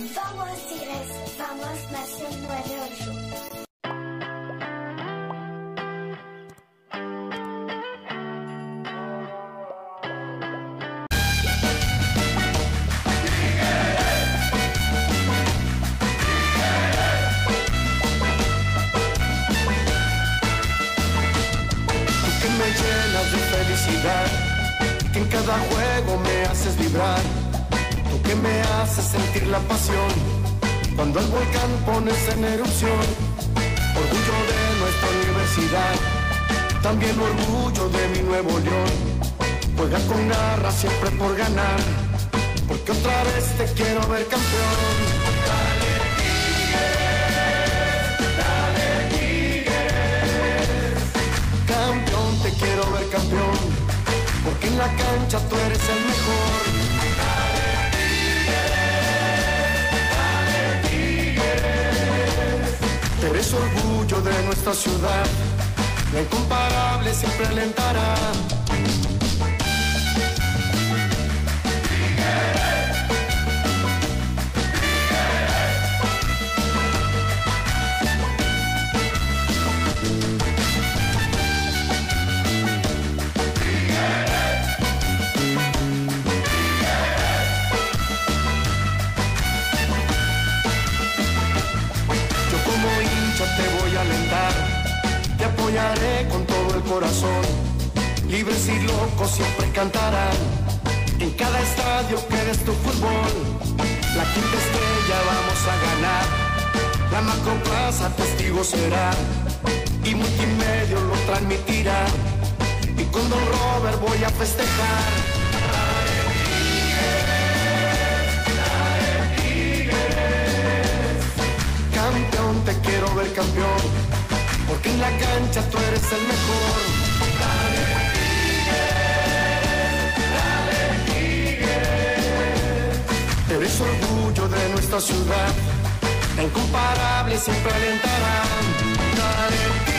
Vamos Tigres, vamos Nación 98. Llenas de felicidad, que en cada juego me haces vibrar, tú que me haces sentir la pasión, cuando el volcán pones en erupción, orgullo de nuestra universidad, también orgullo de mi Nuevo León, juega con garra siempre por ganar, porque otra vez te quiero ver campeón. Te quiero ver campeón, porque en la cancha tú eres el mejor. Dale, Tigres. Eres orgullo de nuestra ciudad, la incomparable siempre alentará. Te voy a alentar, te apoyaré con todo el corazón. Libres y locos siempre cantarán, en cada estadio que eres tu fútbol. La quinta estrella vamos a ganar, la macroplaza testigo será, y Multimedia lo transmitirá, y con Don Robert voy a festejar. Campeón, te quiero ver campeón, porque en la cancha tú eres el mejor. Dale, Tigres, dale, Tigres. Eres orgullo de nuestra ciudad, la incomparable siempre alentará. Dale, Tigres.